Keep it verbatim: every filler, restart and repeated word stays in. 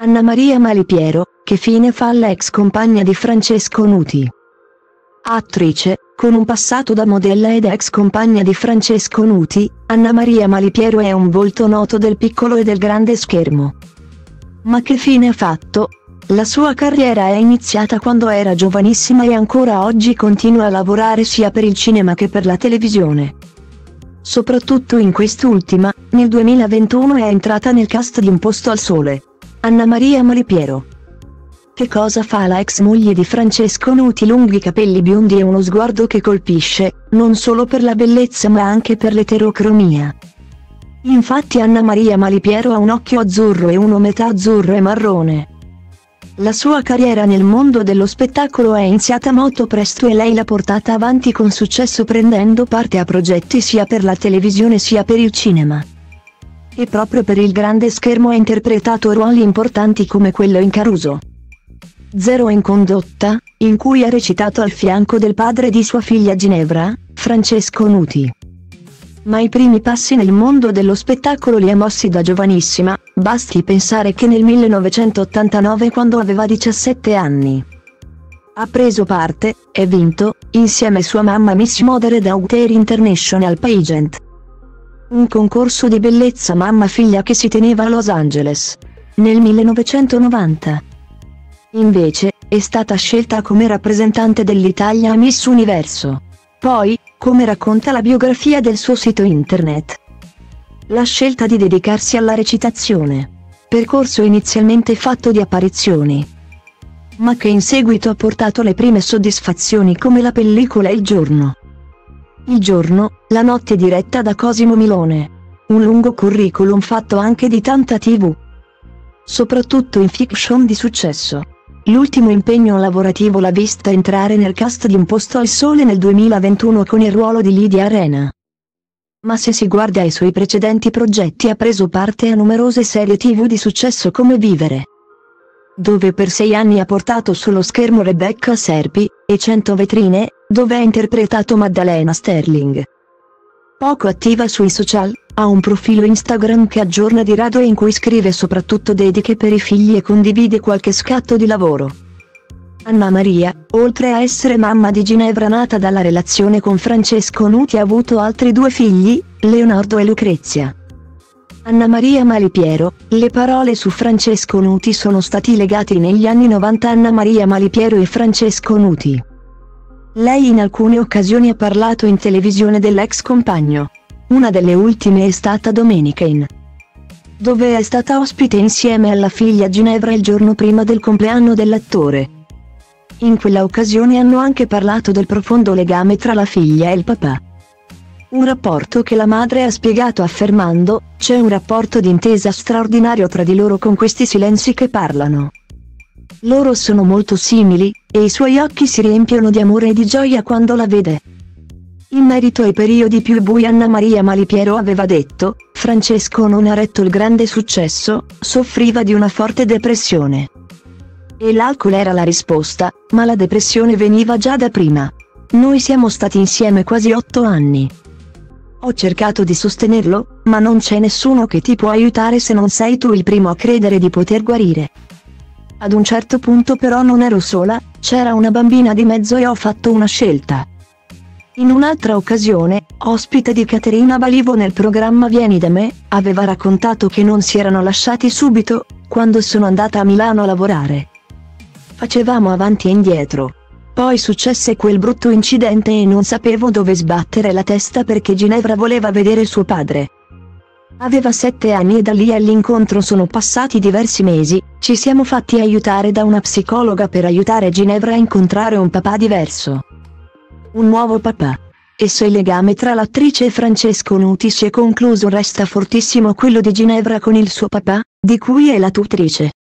Anna Maria Malipiero, che fine fa l'ex compagna di Francesco Nuti? Attrice, con un passato da modella ed ex compagna di Francesco Nuti, Anna Maria Malipiero è un volto noto del piccolo e del grande schermo. Ma che fine ha fatto? La sua carriera è iniziata quando era giovanissima e ancora oggi continua a lavorare sia per il cinema che per la televisione. Soprattutto in quest'ultima, nel duemilaventuno è entrata nel cast di Un posto al sole. Anna Maria Malipiero. Che cosa fa la ex moglie di Francesco Nuti? Lunghi capelli biondi e uno sguardo che colpisce, non solo per la bellezza ma anche per l'eterocromia. Infatti Anna Maria Malipiero ha un occhio azzurro e uno metà azzurro e marrone. La sua carriera nel mondo dello spettacolo è iniziata molto presto e lei l'ha portata avanti con successo prendendo parte a progetti sia per la televisione sia per il cinema. E proprio per il grande schermo ha interpretato ruoli importanti come quello in Caruso Zero in Condotta, in cui ha recitato al fianco del padre di sua figlia Ginevra, Francesco Nuti. Ma i primi passi nel mondo dello spettacolo li ha mossi da giovanissima, basti pensare che nel millenovecentottantanove, quando aveva diciassette anni, ha preso parte, e vinto, insieme a sua mamma Miss Modern Daughter International Pageant. Un concorso di bellezza mamma-figlia che si teneva a Los Angeles. Nel millenovecentonovanta. Invece, è stata scelta come rappresentante dell'Italia a Miss Universo. Poi, come racconta la biografia del suo sito internet, la scelta di dedicarsi alla recitazione. Percorso inizialmente fatto di apparizioni, ma che in seguito ha portato le prime soddisfazioni come la pellicola Il giorno. Il giorno, la notte diretta da Cosimo Milone. Un lungo curriculum fatto anche di tanta tivù. Soprattutto in fiction di successo. L'ultimo impegno lavorativo l'ha vista entrare nel cast di Un posto al sole nel duemilaventuno con il ruolo di Lidia Arena. Ma se si guarda ai suoi precedenti progetti ha preso parte a numerose serie tivù di successo come Vivere, dove per sei anni ha portato sullo schermo Rebecca Serpi, e Cento vetrine, dove ha interpretato Maddalena Sterling. Poco attiva sui social, ha un profilo Instagram che aggiorna di rado e in cui scrive soprattutto dediche per i figli e condivide qualche scatto di lavoro. Anna Maria, oltre a essere mamma di Ginevra nata dalla relazione con Francesco Nuti, ha avuto altri due figli, Leonardo e Lucrezia. Anna Maria Malipiero, le parole su Francesco Nuti sono stati legati negli anni novanta. Anna Maria Malipiero e Francesco Nuti. Lei in alcune occasioni ha parlato in televisione dell'ex compagno. Una delle ultime è stata Domenica In, dove è stata ospite insieme alla figlia Ginevra il giorno prima del compleanno dell'attore. In quella occasione hanno anche parlato del profondo legame tra la figlia e il papà. Un rapporto che la madre ha spiegato affermando: c'è un rapporto di intesa straordinario tra di loro con questi silenzi che parlano. Loro sono molto simili, e i suoi occhi si riempiono di amore e di gioia quando la vede. In merito ai periodi più bui Anna Maria Malipiero aveva detto: Francesco non ha retto il grande successo, soffriva di una forte depressione. E l'alcol era la risposta, ma la depressione veniva già da prima. Noi siamo stati insieme quasi otto anni. Ho cercato di sostenerlo, ma non c'è nessuno che ti può aiutare se non sei tu il primo a credere di poter guarire. Ad un certo punto però non ero sola, c'era una bambina di mezzo e ho fatto una scelta. In un'altra occasione, ospite di Caterina Balivo nel programma Vieni da me, aveva raccontato che non si erano lasciati subito, quando sono andata a Milano a lavorare. Facevamo avanti e indietro. Poi successe quel brutto incidente e non sapevo dove sbattere la testa perché Ginevra voleva vedere suo padre. Aveva sette anni e da lì all'incontro sono passati diversi mesi, ci siamo fatti aiutare da una psicologa per aiutare Ginevra a incontrare un papà diverso. Un nuovo papà. E se il legame tra l'attrice e Francesco Nuti si è concluso, resta fortissimo quello di Ginevra con il suo papà, di cui è la tutrice.